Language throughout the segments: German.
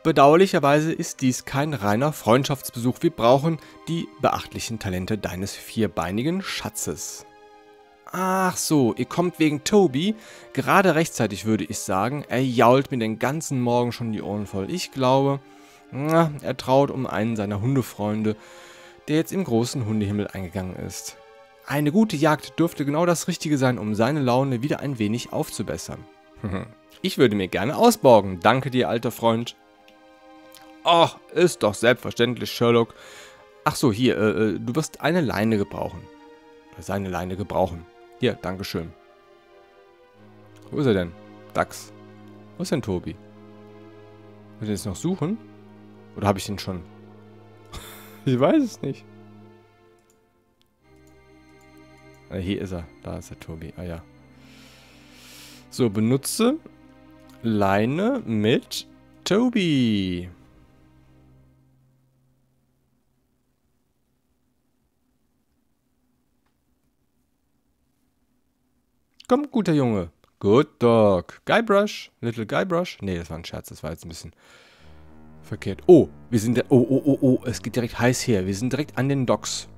Bedauerlicherweise ist dies kein reiner Freundschaftsbesuch. Wir brauchen die beachtlichen Talente deines vierbeinigen Schatzes. Ach so, ihr kommt wegen Toby. Gerade rechtzeitig, würde ich sagen. Er jault mir den ganzen Morgen schon die Ohren voll. Ich glaube, er traut um einen seiner Hundefreunde, der jetzt im großen Hundehimmel eingegangen ist. Eine gute Jagd dürfte genau das Richtige sein, um seine Laune wieder ein wenig aufzubessern. Ich würde mir gerne ausborgen. Danke dir, alter Freund. Ach, ist doch selbstverständlich, Sherlock. Ach so, hier, du wirst eine Leine gebrauchen. Oder seine Leine gebrauchen. Hier, dankeschön. Wo ist er denn? Dachs. Wo ist denn Toby? Will ich den jetzt noch suchen? Oder habe ich den schon? Ich weiß es nicht. Hier ist er. Da ist der Toby. Ah ja. So, benutze Leine mit Toby. Komm, guter Junge. Good dog. Guybrush. Little Guybrush. Nee, das war ein Scherz. Das war jetzt ein bisschen verkehrt. Oh, wir sind... Oh. Es geht direkt heiß her. Wir sind direkt an den Docks.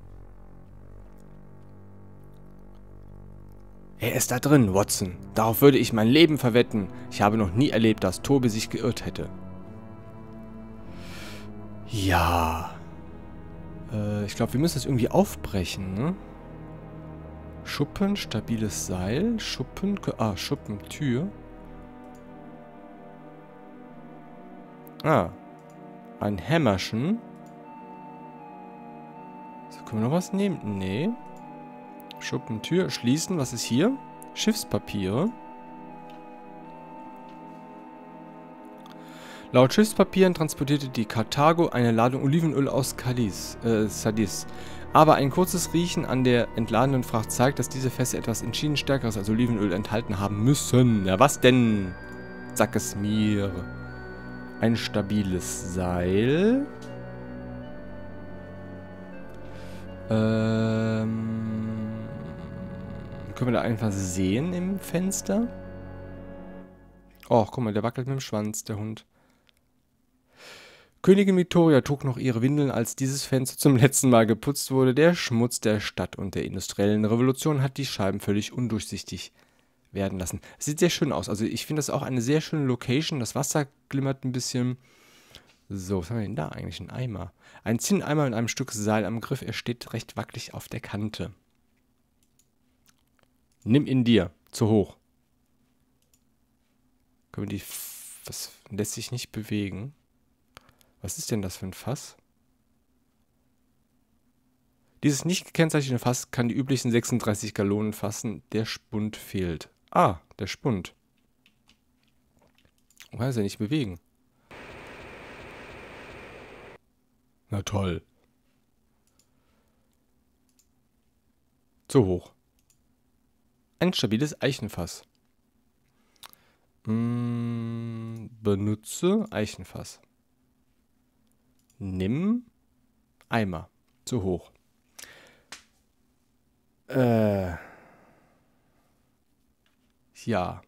Er ist da drin, Watson. Darauf würde ich mein Leben verwetten. Ich habe noch nie erlebt, dass Toby sich geirrt hätte. Ja. Ich glaube, wir müssen das irgendwie aufbrechen, ne? Schuppen, stabiles Seil, Schuppen, Schuppentür. Ein Hämmerchen. So, können wir noch was nehmen? Nee. Schuppentür, schließen, was ist hier? Schiffspapiere. Laut Schiffspapieren transportierte die Karthago eine Ladung Olivenöl aus Cadiz. Aber ein kurzes Riechen an der entladenen Fracht zeigt, dass diese Fässer etwas entschieden Stärkeres als Olivenöl enthalten haben müssen. Ja, was denn? Sag es mir. Ein stabiles Seil. Können wir da einfach sehen im Fenster? Oh, guck mal, der wackelt mit dem Schwanz, der Hund. Königin Victoria trug noch ihre Windeln, als dieses Fenster zum letzten Mal geputzt wurde. Der Schmutz der Stadt und der industriellen Revolution hat die Scheiben völlig undurchsichtig werden lassen. Es sieht sehr schön aus. Also ich finde das auch eine sehr schöne Location. Das Wasser glimmert ein bisschen. So, was haben wir denn da eigentlich? Ein Eimer. Ein Zinneimer mit einem Stück Seil am Griff. Er steht recht wackelig auf der Kante. Nimm ihn dir. Zu hoch. Können wir die... Was lässt sich nicht bewegen? Was ist denn das für ein Fass? Dieses nicht gekennzeichnete Fass kann die üblichen 36 Gallonen fassen. Der Spund fehlt. Ah, der Spund. Man kann es ja nicht bewegen. Na toll. Zu hoch. Ein stabiles Eichenfass. Benutze Eichenfass. Nimm Eimer. Zu hoch. Ja.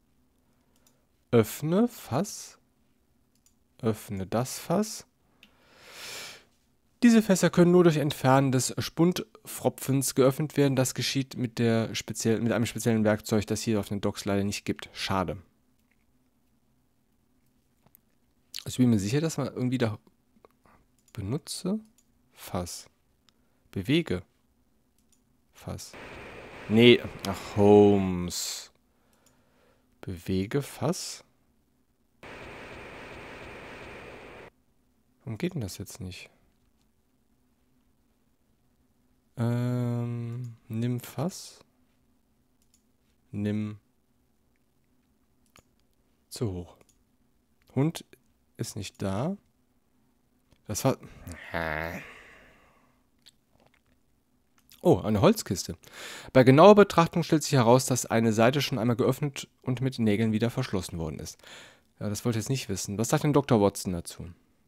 Öffne Fass. Öffne das Fass. Diese Fässer können nur durch Entfernen des Spundpfropfens geöffnet werden. Das geschieht mit einem speziellen Werkzeug, das hier auf den Docks leider nicht gibt. Schade. Ich bin mir sicher, dass man irgendwie da... Benutze Fass. Bewege Fass. Nee, ach, Holmes. Bewege Fass. Warum geht denn das jetzt nicht? Nimm Fass. Nimm. Zu hoch. Hund ist nicht da. Das war... Oh, eine Holzkiste. Bei genauer Betrachtung stellt sich heraus, dass eine Seite schon einmal geöffnet und mit Nägeln wieder verschlossen worden ist. Ja, das wollte ich jetzt nicht wissen. Was sagt denn Dr. Watson dazu?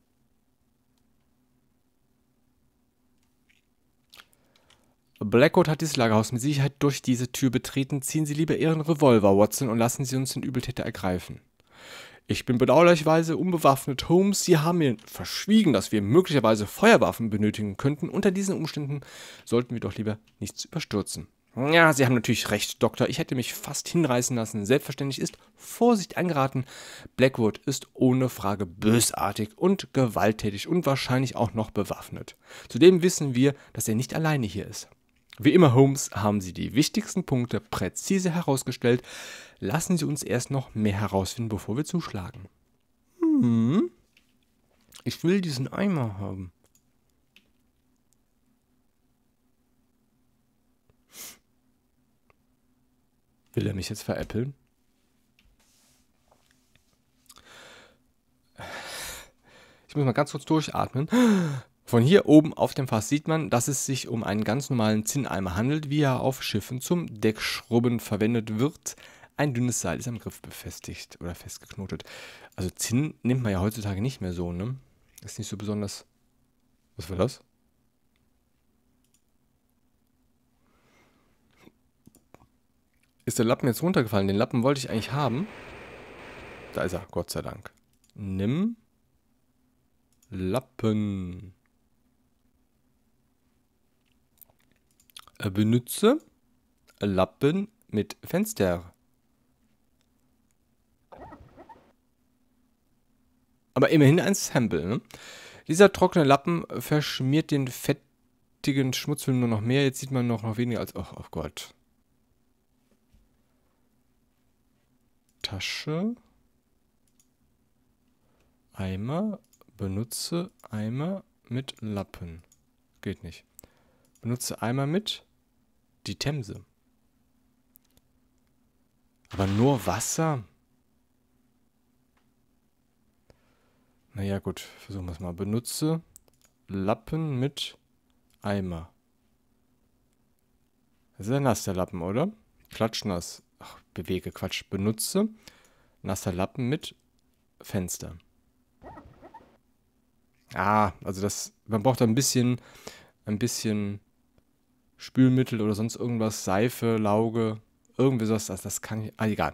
Blackwood hat dieses Lagerhaus mit Sicherheit durch diese Tür betreten. Ziehen Sie lieber Ihren Revolver, Watson, und lassen Sie uns den Übeltäter ergreifen. Ich bin bedauerlicherweise unbewaffnet, Holmes. Sie haben mir verschwiegen, dass wir möglicherweise Feuerwaffen benötigen könnten. Unter diesen Umständen sollten wir doch lieber nichts überstürzen. Ja, Sie haben natürlich recht, Doktor. Ich hätte mich fast hinreißen lassen. Selbstverständlich ist Vorsicht angeraten. Blackwood ist ohne Frage bösartig und gewalttätig und wahrscheinlich auch noch bewaffnet. Zudem wissen wir, dass er nicht alleine hier ist. Wie immer, Holmes, haben Sie die wichtigsten Punkte präzise herausgestellt. Lassen Sie uns erst noch mehr herausfinden, bevor wir zuschlagen. Ich will diesen Eimer haben. Will er mich jetzt veräppeln? Ich muss mal ganz kurz durchatmen. Von hier oben auf dem Fass sieht man, dass es sich um einen ganz normalen Zinneimer handelt, wie er auf Schiffen zum Deckschrubben verwendet wird. Ein dünnes Seil ist am Griff befestigt oder festgeknotet. Also Zinn nimmt man ja heutzutage nicht mehr so, ne? Ist nicht so besonders... Was war das? Ist der Lappen jetzt runtergefallen? Den Lappen wollte ich eigentlich haben. Da ist er, Gott sei Dank. Nimm Lappen. Benutze Lappen mit Fenster. Aber immerhin ein Sample, ne? Dieser trockene Lappen verschmiert den fettigen Schmutzfilm nur noch mehr. Jetzt sieht man noch weniger als... Oh Gott. Tasche. Eimer. Benutze Eimer mit Lappen. Geht nicht. Benutze Eimer mit die Themse. Aber nur Wasser? Naja gut, versuchen wir es mal. Benutze Lappen mit Eimer. Das ist ja nass, der Lappen, oder? Klatschnass. Ach, bewege, Quatsch. Benutze nasser Lappen mit Fenster. Ah, also das, man braucht ein bisschen Spülmittel oder sonst irgendwas, Seife, Lauge, irgendwie sowas, das kann ich, egal.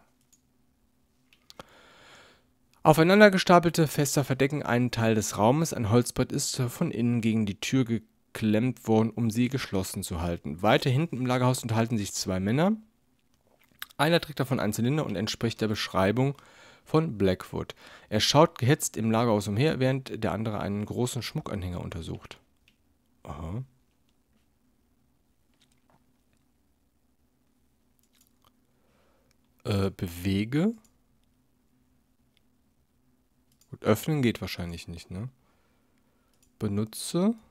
Aufeinander gestapelte Fässer verdecken einen Teil des Raumes, ein Holzbrett ist von innen gegen die Tür geklemmt worden, um sie geschlossen zu halten. Weiter hinten im Lagerhaus unterhalten sich zwei Männer. Einer trägt davon einen Zylinder und entspricht der Beschreibung von Blackwood. Er schaut gehetzt im Lagerhaus umher, während der andere einen großen Schmuckanhänger untersucht. Aha. Bewege. Gut, öffnen geht wahrscheinlich nicht, ne? Benutze.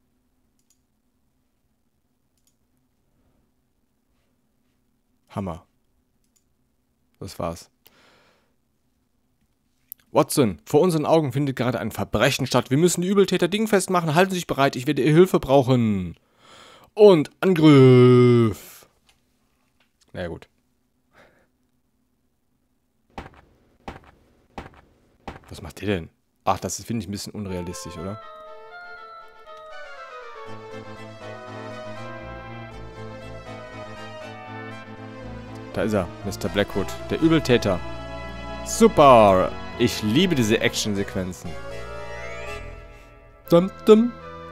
Hammer. Das war's. Watson, vor unseren Augen findet gerade ein Verbrechen statt. Wir müssen die Übeltäter dingfest machen. Halten Sie sich bereit, ich werde Ihre Hilfe brauchen. Und Angriff. Na ja, gut. Was macht der denn? Ach, das finde ich ein bisschen unrealistisch, oder? Da ist er, Mr. Blackwood, der Übeltäter. Super! Ich liebe diese Actionsequenzen. Dum, dum.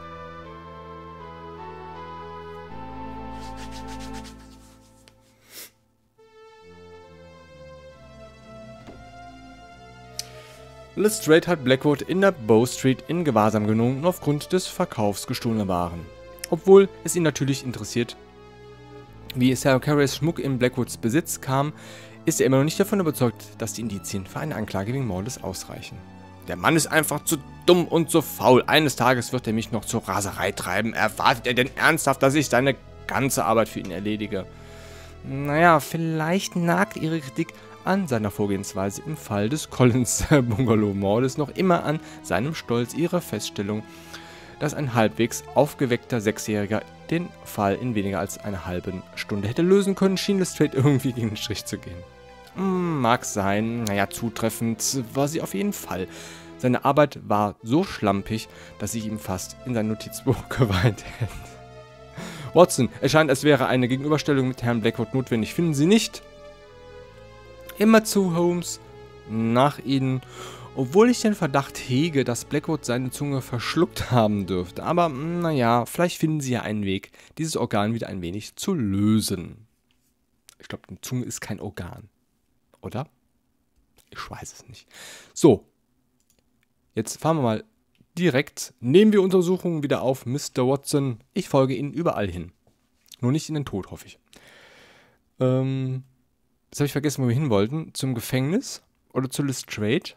Lestrade hat Blackwood in der Bow Street in Gewahrsam genommen aufgrund des Verkaufs gestohlener Waren. Obwohl es ihn natürlich interessiert, wie Sarah Carrays Schmuck in Blackwoods Besitz kam, ist er immer noch nicht davon überzeugt, dass die Indizien für eine Anklage wegen Mordes ausreichen. Der Mann ist einfach zu dumm und zu faul. Eines Tages wird er mich noch zur Raserei treiben. Erwartet er denn ernsthaft, dass ich seine ganze Arbeit für ihn erledige? Naja, vielleicht nagt ihre Kritik an seiner Vorgehensweise im Fall des Collins-Bungalow-Mordes noch immer an seinem Stolz, ihre Feststellung, dass ein halbwegs aufgeweckter Sechsjähriger den Fall in weniger als einer halben Stunde hätte lösen können, schien Lestrade irgendwie gegen den Strich zu gehen. Mag sein, naja, zutreffend war sie auf jeden Fall. Seine Arbeit war so schlampig, dass ich ihm fast in sein Notizbuch geweint hätte. Watson, es scheint, als wäre eine Gegenüberstellung mit Herrn Blackwood notwendig. Finden Sie nicht? Immer zu, Holmes. nach ihnen, obwohl ich den Verdacht hege, dass Blackwood seine Zunge verschluckt haben dürfte. Aber naja, vielleicht finden sie ja einen Weg, dieses Organ wieder ein wenig zu lösen. Ich glaube, die Zunge ist kein Organ, oder? Ich weiß es nicht. So, jetzt fahren wir mal direkt. Nehmen wir Untersuchungen wieder auf, Mr. Watson. Ich folge Ihnen überall hin. Nur nicht in den Tod, hoffe ich. Jetzt habe ich vergessen, wo wir hin wollten. Zum Gefängnis oder zu Lestrade?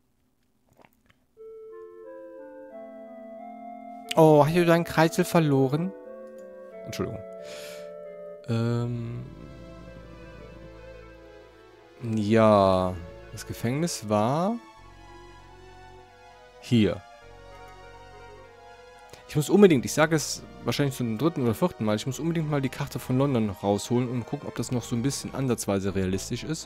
Oh, hast du deinen Kreisel verloren? Entschuldigung. Ja, das Gefängnis war hier. Ich muss unbedingt, ich sage es wahrscheinlich zum 3. oder 4. Mal, ich muss unbedingt mal die Karte von London rausholen und gucken, ob das noch so ein bisschen ansatzweise realistisch ist.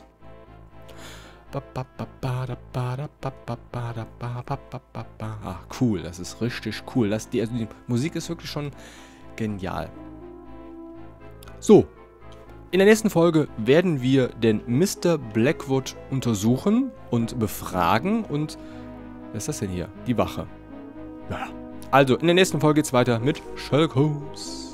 Ah, cool, das ist richtig cool. Also die Musik ist wirklich schon genial. So, in der nächsten Folge werden wir den Mr. Blackwood untersuchen und befragen und... Was ist das denn hier? Die Wache. Ja. Also, in der nächsten Folge geht's weiter mit Sherlock Holmes.